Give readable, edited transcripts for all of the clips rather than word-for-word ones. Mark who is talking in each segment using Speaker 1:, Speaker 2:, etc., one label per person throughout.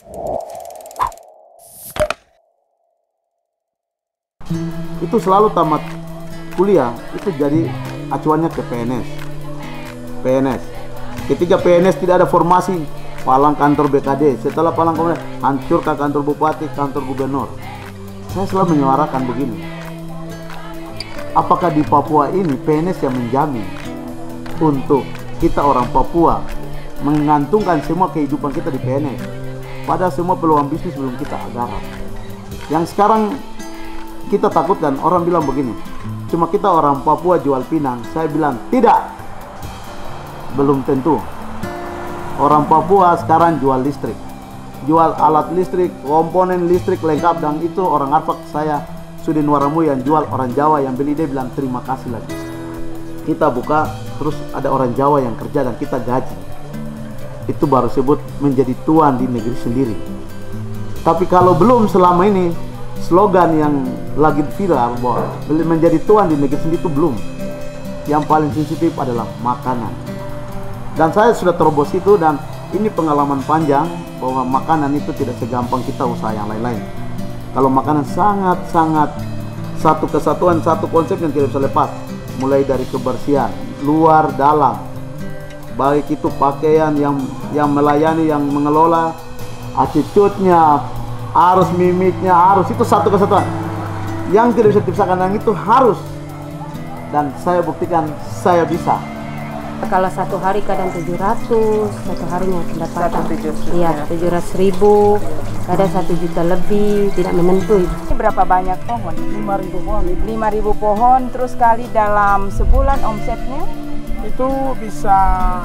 Speaker 1: Itu selalu tamat kuliah itu jadi acuannya ke PNS. Ketika PNS tidak ada formasi, palang kantor BKD. Setelah palang kemudian hancurkan kantor bupati, kantor gubernur. Saya selalu menyuarakan begini. Apakah di Papua ini PNS yang menjamin untuk kita orang Papua menggantungkan semua kehidupan kita di PNS? Padahal semua peluang bisnis belum kita garap. Yang sekarang kita takutkan, orang bilang begini, cuma kita orang Papua jual pinang. Saya bilang tidak, belum tentu. Orang Papua sekarang jual listrik, jual alat listrik, komponen listrik lengkap, dan itu orang Arfak saya Sudin Waramu yang jual, orang Jawa yang beli, dia bilang terima kasih lagi. Kita buka, terus ada orang Jawa yang kerja dan kita gaji. Itu baru sebut menjadi tuan di negeri sendiri. Tapi kalau belum selama ini, slogan yang lagi viral bahwa menjadi tuan di negeri sendiri itu belum. Yang paling sensitif adalah makanan. Dan saya sudah terobos itu, dan ini pengalaman panjang bahwa makanan itu tidak segampang kita usaha yang lain-lain. Kalau makanan sangat-sangat satu kesatuan, satu konsep yang tidak bisa lepas. Mulai dari kebersihan, luar, dalam. Baik itu pakaian yang melayani, yang mengelola, attitude-nya, harus mimiknya, harus itu satu kesatuan. Yang tidak bisa dipisahkan, yang itu harus. Dan saya buktikan saya bisa.
Speaker 2: Kalau satu hari kadang 700, satu harinya pendapatan.
Speaker 3: 700.
Speaker 2: Iya, 700.000, kadang 1 juta lebih, tidak menentu.
Speaker 3: Ini berapa banyak pohon?
Speaker 4: 5.000 pohon.
Speaker 3: 5.000 pohon, terus kali dalam sebulan omsetnya?
Speaker 4: Itu bisa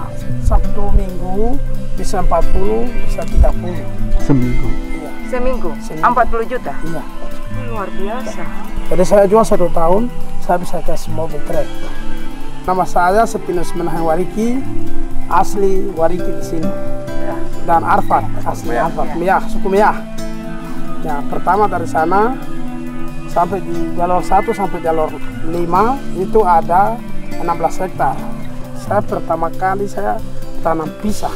Speaker 4: 1 minggu, bisa 40, bisa 30.
Speaker 1: Seminggu.
Speaker 4: Iya.
Speaker 3: Seminggu? 40 juta?
Speaker 4: Iya.
Speaker 3: Luar biasa.
Speaker 4: Jadi saya jual 1 tahun, saya bisa kasih mobil truk. Nama saya Sepinus Menahan Wariki, asli Wariki di sini. Dan Arfak, asli Arfak, Miyah, suku Miyah. Ya, pertama dari sana sampai di jalur 1 sampai jalur 5 itu ada 16 hektar. Saya pertama kali saya tanam pisang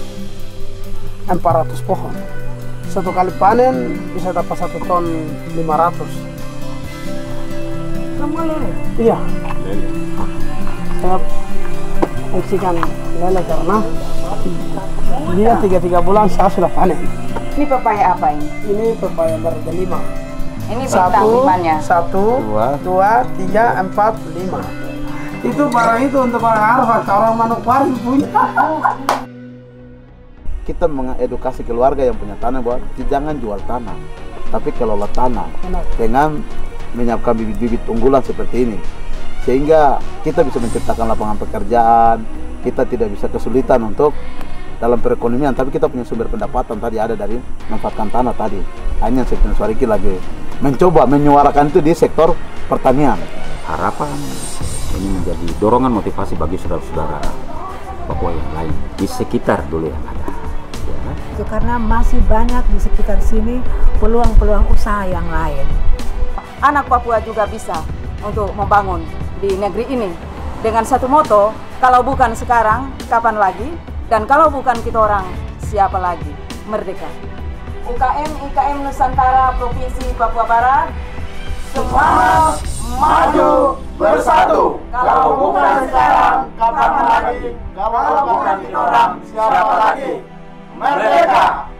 Speaker 4: 400 pohon. Satu kali panen bisa dapat 1 ton 500.
Speaker 3: Kamu lele?
Speaker 4: Iya. Saya fungsikan lele karena dia 3 bulan saya sudah panen.
Speaker 3: Ini pepaya apa ini?
Speaker 4: Ini pepaya berdelima.
Speaker 3: Ini bintang limannya?
Speaker 4: 1, 2, 3, 4, 5. Itu barang itu untuk orang Arfak, orang Manokwari punya.
Speaker 1: Kita mengedukasi keluarga yang punya tanah bahwa jangan jual tanah, tapi kelola tanah dengan menyiapkan bibit-bibit unggulan seperti ini, sehingga kita bisa menciptakan lapangan pekerjaan. Kita tidak bisa kesulitan untuk dalam perekonomian, tapi kita punya sumber pendapatan tadi ada dari memanfaatkan tanah tadi. Hanya Sepinus Wariki lagi mencoba menyuarakan itu di sektor pertanian.
Speaker 5: Harapan ini menjadi dorongan motivasi bagi saudara-saudara Papua yang lain di sekitar dulu yang ada. Ya.
Speaker 6: Itu karena masih banyak di sekitar sini peluang-peluang usaha yang lain.
Speaker 3: Anak Papua juga bisa untuk membangun di negeri ini dengan satu moto, kalau bukan sekarang, kapan lagi? Dan kalau bukan kita orang, siapa lagi? Merdeka. UKM Nusantara Provinsi Papua Barat, semangat maju bersatu. Kalau bukan sekarang, kapan lagi? Kalau bukan kita orang, siapa lagi? Merdeka!